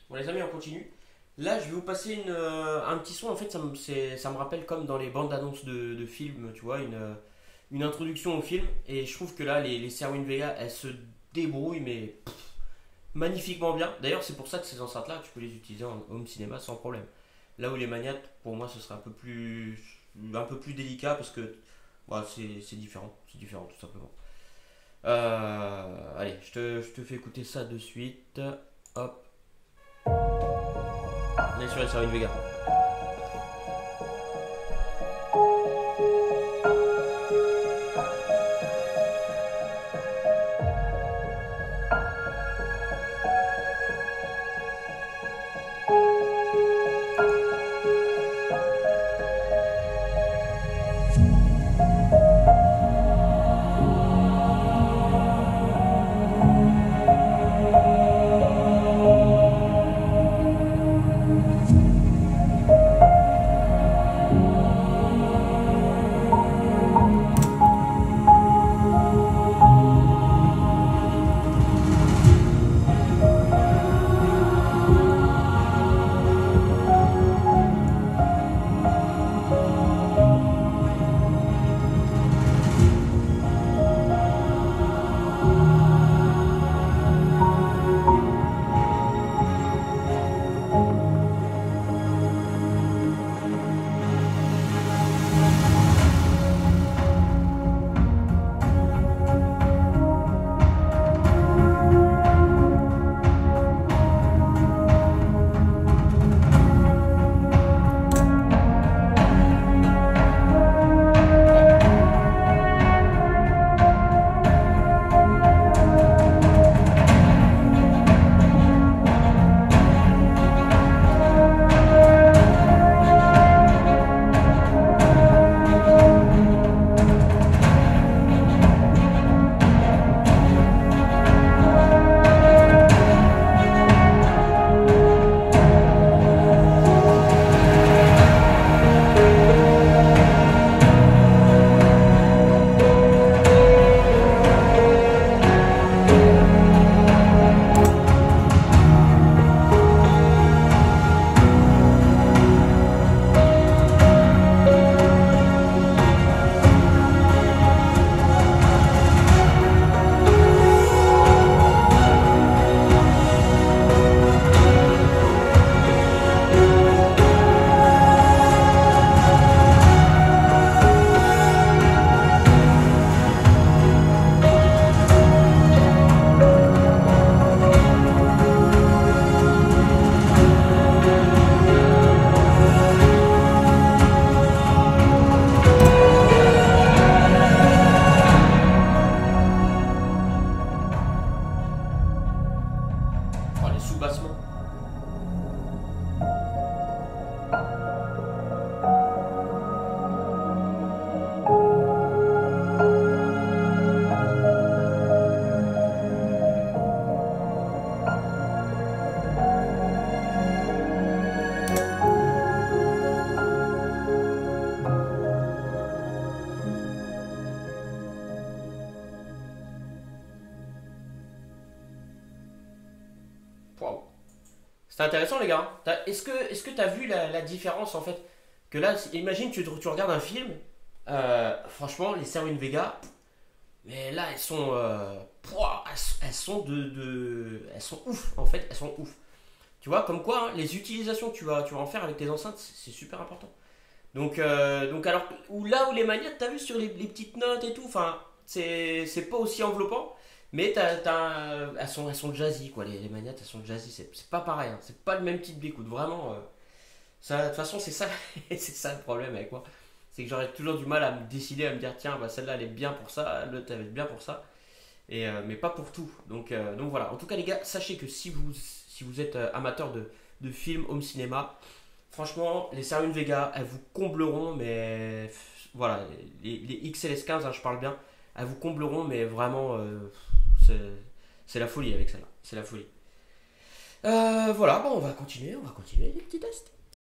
Bon les amis, on continue. Là, je vais vous passer un petit son. En fait, ça me rappelle comme dans les bandes annonces de films, tu vois, une introduction au film. Et je trouve que là, les Cerwin Vega, elles se débrouillent, mais magnifiquement bien. D'ailleurs, c'est pour ça que ces enceintes-là, tu peux les utiliser en home cinéma sans problème. Là où les Magnat, pour moi, ce serait un peu plus délicat parce que voilà, c'est différent tout simplement. Allez, je te fais écouter ça de suite. Hop, on est sur les Cerwin Vega. Oh, les sous-bassements. Waouh. C'est intéressant les gars. Est-ce que t'as vu la différence en fait? Que là, imagine tu regardes un film. Franchement, les Cerwin Vega, mais là elles sont, pouah, elles sont elles sont ouf en fait, elles sont ouf. Tu vois, comme quoi hein, les utilisations que tu vas en faire avec tes enceintes, c'est super important. Donc alors, là où les manettes, t'as vu sur les petites notes et tout, enfin, c'est pas aussi enveloppant, mais elles sont jazzy, quoi, les manettes, elles sont jazzy, c'est pas pareil, hein, c'est pas le même type d'écoute, vraiment. Ça, de toute façon, c'est ça, c'est ça le problème avec moi. C'est que j'aurais toujours du mal à me décider, à me dire, tiens, bah, celle-là, elle est bien pour ça, l'autre, elle est bien pour ça, mais pas pour tout. Donc voilà, en tout cas, les gars, sachez que si vous êtes amateur de films, home cinéma, franchement, les Cerwin Vega, elles vous combleront, mais voilà, les XLS15, hein, je parle bien, elles vous combleront, mais vraiment, c'est c'est la folie avec celle-là. C'est la folie. Voilà, bon, on va continuer les petits tests.